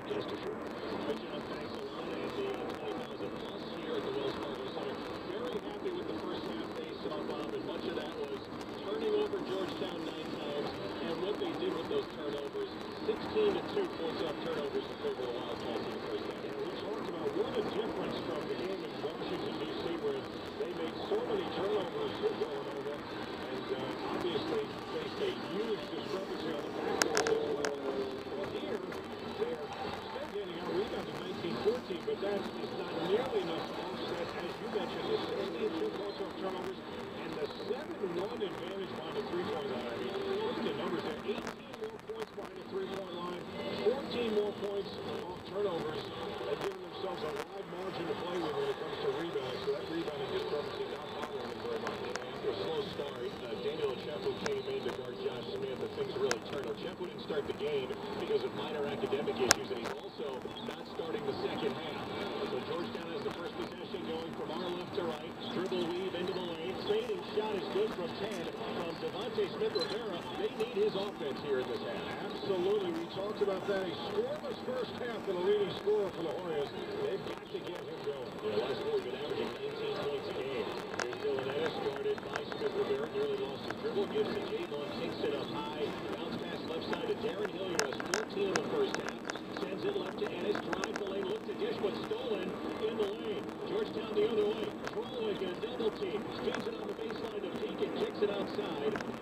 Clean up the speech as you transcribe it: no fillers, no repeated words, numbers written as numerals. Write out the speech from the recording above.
That's for sure. Good job, thanks a lot, and the 20,000 plus here at the Wells Fargo Center. Very happy with the first half they saw, Bob, and much of that was turning over Georgetown 9 times, and what they did with those turnovers, 16-2 points off turnovers in favor of the Wildcats in the first half. And we talked about what a difference from the game in Washington, D.C., where they made so many turnovers for Villanova, and obviously faced a huge discrepancy on the backboard as well. Well, here, they're still getting out rebounded 19-14, but that is not nearly enough to offset, as you mentioned, the 16-2 points off turnovers and the 7-1 advantage behind the three-point line. I mean, look at the numbers there. 18 more points behind the three-point line, 14 more points off turnovers. They've given themselves a wide margin to play with when it comes to rebounding, so that rebounding discrepancy not bothering them very much. After a slow start, Daniel Ochefu came in to guard Josh Smith, and things really turned. Ochefu didn't start the game because of minor academic issues, and he's also not starting the second half. So Georgetown has the first possession going from our left to right. Dribble weave into the lane. Fading shot is good from 10 from Devontae Smith-Rivera. They need his offense here in this half. Absolutely. We talked about that. A scoreless first half for the leading scorer for the Warriors. They've got to get him going. Yeah, last four, he's been averaging 19 points a game. Here's Dylan Ennis, guarded by Smith-Rivera. Nearly lost his dribble. Gives to Javon. Kicks it up high. Bounce pass left side to Darren Hill. He has 14 in the first half. Sends it left to Ennis. Drive the lane. Look to dish, but stolen in the lane. Georgetown the other way. Trolling a double team. Spins it on the baseline to Peak and kicks it outside.